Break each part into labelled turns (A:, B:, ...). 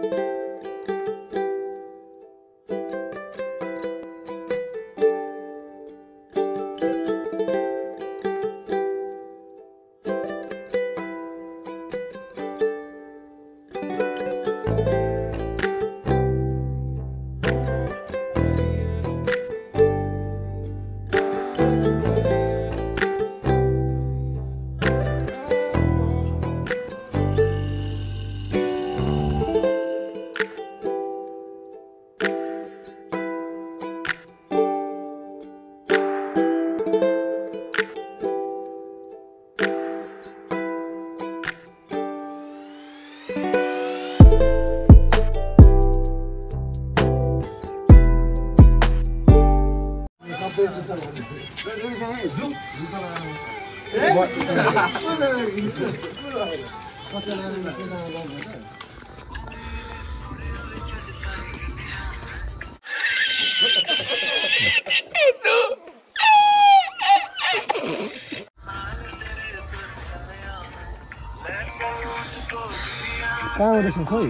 A: कहाँ आउँदैछ खोइ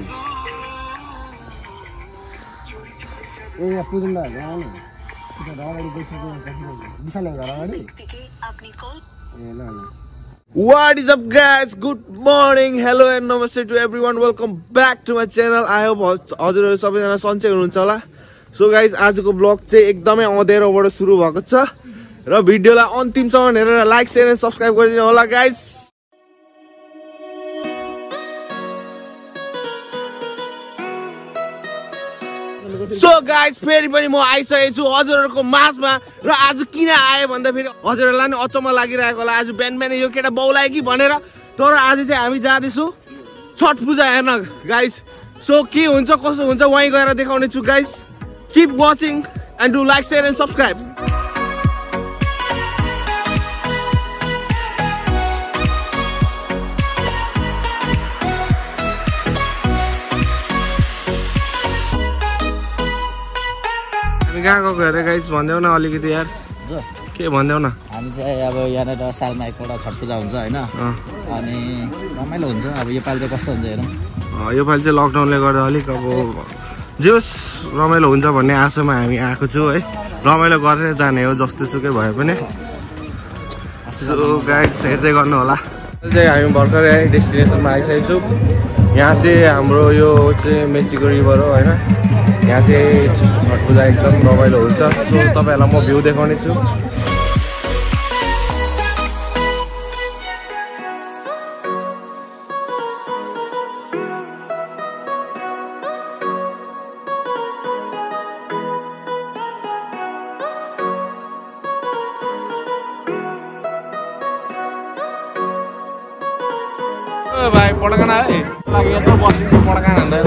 A: ए यहाँ पुजन दाइ आउनु अगाडि गइसक्यो विशाल घर अगाडि ए ल ल
B: What is up guys, good morning, hello and namaste to everyone, welcome back to my channel. I hope हजुरहरु सबैजना सन्चै हुनुहुन्छ होला. So guys, आजको ब्लग चाहिँ एकदमै अँधेरोबाट सुरु भएको छ र भिडियोलाई अन्तिमसम्म हेरेर लाइक शेयर एन्ड सब्स्क्राइब गरिदिनु होला गाइस. So guys, फेरि पनि म आइसकेको छु हजुरहरुको माझमा र आज किन आए भन्दा फेरि हजुरहरुलाई नि अचम्म लागिरहेको होला. आज बिहान बिहान यो केटा बौलायो कि भनेर, तर आज चाहिँ हामी जाँदैछु छठ पूजा हेर्न गाइस. सो के हुन्छ कसो हुन्छ वही गएर देखाउने छु guys. Keep watching and do like, share and subscribe. कहाँ गएको अरे गाइस भन्देऊ न अलिकति यार. के भन्देऊ न.
C: हामी चाहिँ अब यहाँनिर सालमा एकपल्ट छठ पूजा हुन्छ हैन, अनि रमाइलो हुन्छ. अब योपालि चाहिँ कस्तो हुन्छ हेरौँ.
B: योपालि चाहिँ लकडाउनले गर्दा अलिक अब जोस् रमाइलो हुन्छ भन्ने आशामा हामी आएको छु है. रमाइलो गरेर जाने हो जस्तो सुकै भए पनि. सो गाइस हेर्दै गर्नु होला. चाहिँ हामी भर्खरै डेस्टिनेसनमा आइसकेको छु. यहाँ चाहिँ हाम्रो यो चाहिँ मेचीको रिभर हो हैन. यहाँ चाहिँ छठ पूजा एकदम रमाइलो हुन्छ. सो तपाईहरुलाई म भ्यू देखाउने छु. भाइ पड्काना है लागि यत्रो बसिन्छ पड्काना हुँदैन.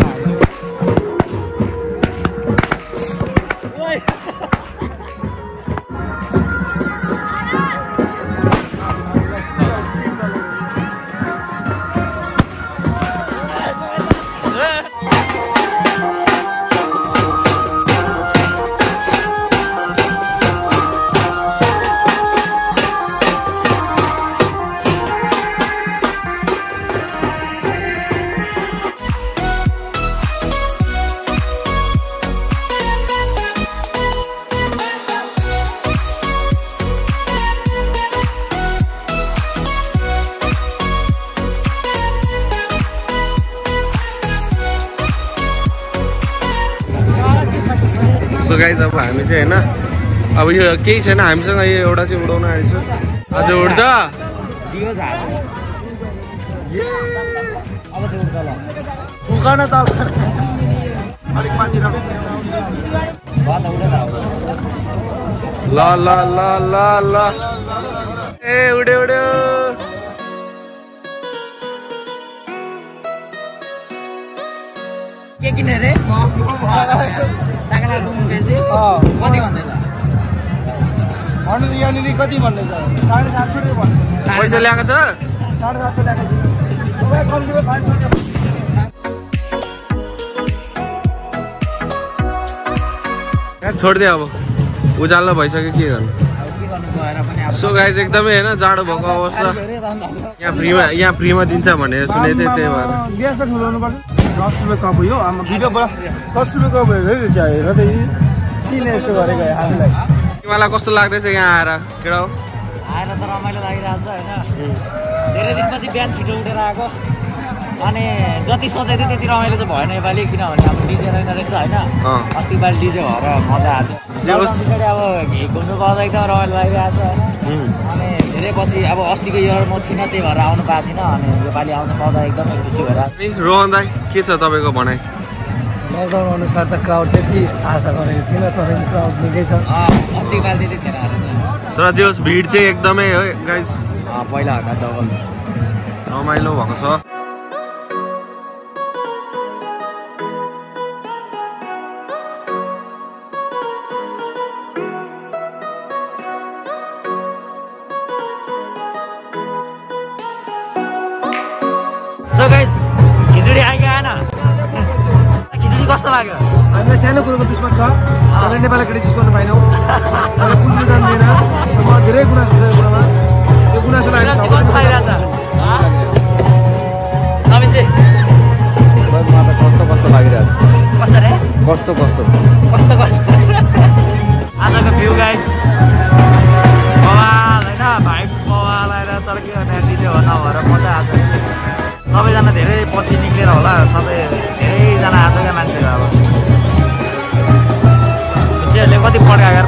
B: सो गाइस अब हामी चाहिँ हैन अब यो केही छैन हामीसँग. यो एउटा चाहिँ उडाउन आइछु. आज उड्छ
C: दियो झार अब चाहिँ उड्छ. ल उकान चल अलिक माथि राख.
B: ल ल ल ल ल ए उड्यो उड्यो.
C: के किने रे सागला रुम चाहिँ कति भन्दैछ भन्नु. यहाँनिर कति भन्दैछ 750 रुपैयाँ भन्दैछ.
B: पैसा ल्याएको छ
C: 750 ल्याएको छ.
B: छोड्दे अब उजालो भइसक्यो के गर्नु. सो गाइज एकदमै होइन जाडो भएको अवस्था यहाँ फ्रीमा दिन्छ भनेर सुनेको थिएँ त्यही भएर
A: 10 रुपियाँ कप हो आमा भिडियोबाट 10 रुपियाँ कप हेर त किन यस्तो गरेको हामीलाई
B: तिमीलाई कस्तो लाग्दैछ यहाँ आएर केटा हो
C: आएर त रमाइलो लागिरहेको छ होइन धेरै दिनपछि बिहान छिटो उठेर आएको अनि जति सोचेको थिएँ त्यति रमाइलो चाहिँ भएन योपालि किनभने अब डिजे रहेन रहेछ होइन अस्ति पालि डिजे भएर मजा आएको पछाडि अब घुम्नु पाउँदा एकदम रमाइलो लागिरहेको छ होइन अनि धेरै पछि अब अस्तिको इयर म थिइनँ त्यही भएर आउनु पाएको थिइनँ अनि योपालि आउनु पाउँदा एकदमै खुसी भइरहेको
B: रोहन दाइ के छ तपाईँको भनाइ
A: लकडाउन अनुसार त क्राउड त्यति आशा गरेको थिइनँ तर क्राउड निकै छ
C: अस्तिको पालि त्यति थिएन
B: तर जे होस् भिड चाहिँ एकदमै हो गाइस
C: पहिला भन्दा डबल
B: रमाइलो भएको छ
C: सो गाइस खिचडी आइगा आएन खिचडी कस्तो लाग्यो
A: हामीलाई सानो कुरोको दुश्मन छ तर नेपाली केटी डिस्काउन्ट पाइनौँ तर पुग्नु जान्दैन म धेरै गुनासो छ यो कुरामा त्यो गुनासोलाई
C: कस्तो लागिरहेछ नवीन चाहिँ
A: कस्तो लागिरहेछ
C: कस्तो रे
A: कस्तो
C: आजको भ्यू गाइस बवाल होइन भाइब्स बवाल आएर तर के गर्ने डिजे हो नभएर मजा आएको छ सबैजना धेरै पछि निक्लेर होला सबै धेरैजना आएको छ क्या मान्छेहरू अब मान्छेहरूले कति पड्काएर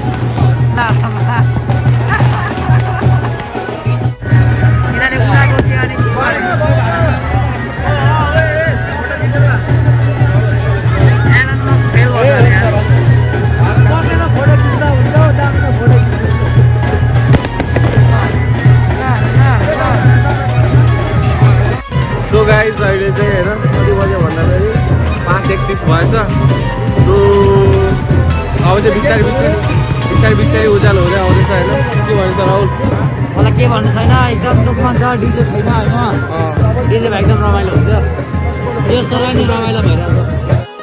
B: सो गाइस अहिले चाहिँ हेर कति बज्यो भन्दाखेरि 5:31 भएछ सो अब चाहिँ बिस्तारै उज्यालो हुँदै आउँदैछ होइन के भन्छ राहुल
C: मलाई के भन्नु छैन एकदम दुःखमा छ डिजे छैन होइन डिजे भए एकदम रमाइलो हुन्थ्यो यस्तो र नि रमाइलो भइरहेको छ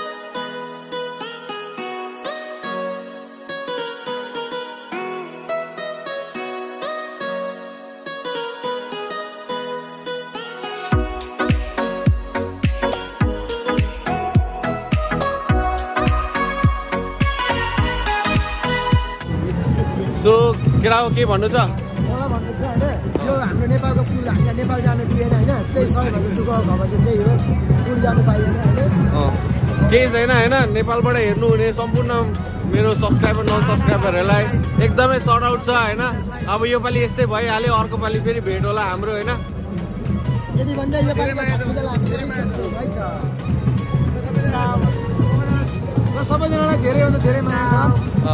B: सो केटा हो के भन्नु छ
A: मलाई भन्नु छ होइन यो हाम्रो नेपालको पुल हामीलाई नेपाल जानु दिएन होइन त्यही सबैभन्दा दुःख खबर चाहिँ त्यही हो पुल जानु पाइएन होइन
B: केही छैन होइन नेपालबाट हेर्नु हुने सम्पूर्ण मेरो सब्सक्राइबर नन सब्सक्राइबरहरूलाई एकदमै सर्ट आउट छ होइन अब यो पालि यस्तै भइहाल्यो अर्को पालि फेरि भेट होला हाम्रो होइन
A: यदि भन्दा यो पालिको छठ पूजालाई हामी धेरै सक्छौँ है त सबैजनालाई धेरैभन्दा धेरै माया छ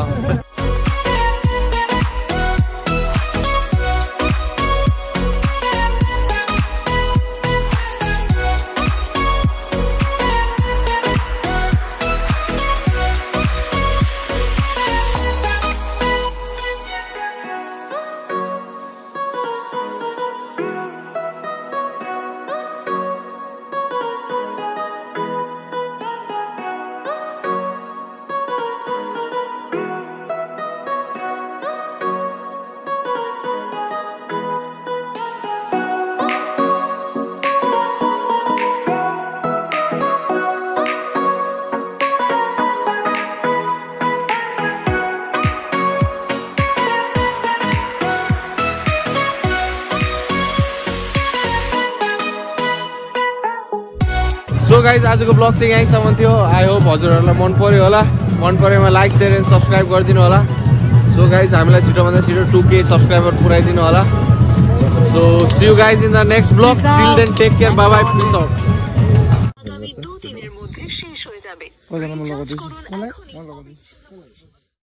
B: सो गाइज आजको ब्लग चाहिँ यहीँसम्म थियो आई होप हजुरहरूलाई मन पर्यो होला मन परेमा लाइक सेयर एन्ड सब्सक्राइब गरिदिनु होला सो गाइज हामीलाई छिटोभन्दा छिटो 2K सब्सक्राइबर पुऱ्याइदिनु होला so see you guys in the next vlog till then take care bye bye peace out
D: আগামী 2 দিনের মধ্যে শেষ হয়ে যাবে। রিচার্জ করুন এখনই।